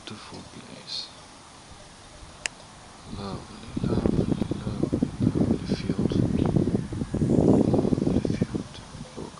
beautiful place. Lovely, lovely, lovely, lovely field. Lovely field. Look.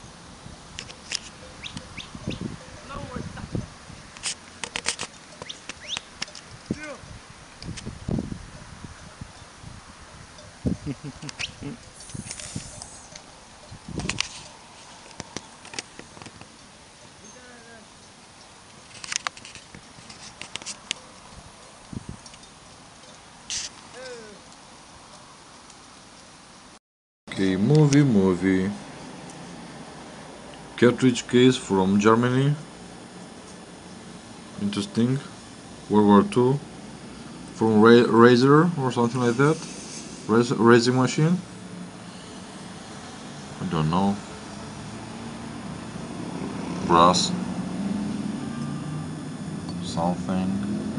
Okay, movie. Cartridge case from Germany. Interesting. World War II. From Razer or something like that. Racing machine. I don't know. Brass. Something.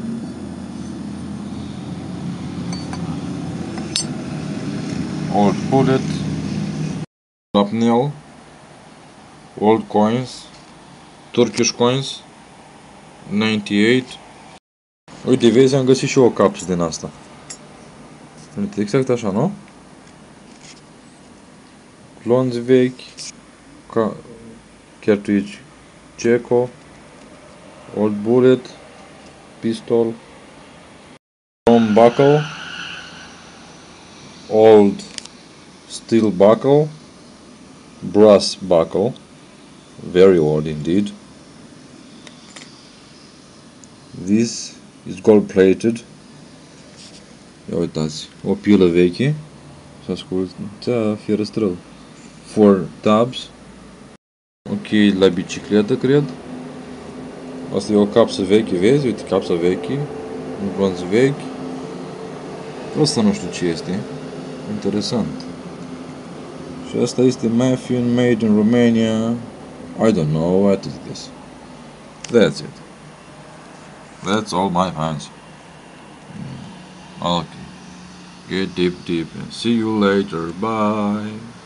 Old bullet. Shrapnel. Old coins. Turkish coins. 98. Uite, vezi, am găsit și eu o caps din asta. Uite, exact așa, nu? Clonzi vechi. Cartridge Ceco. Old bullet. Pistol. Chrome buckle. Old steel buckle. Brass buckle. Very old indeed. This is gold plated. Ia uitați, o pilă veche. Și ascultă fierăstrăl. 4 tabs. Ok, la bicicletă, cred. Asta e o capsă veche, vezi? Uite, capsa veche. Un glonț vechi. Asta nu știu ce este. Interesant. Și asta este Matthew made in Romania. I don't know what is this. That's it. That's all my fans. Okay. Get deep and see you later. Bye.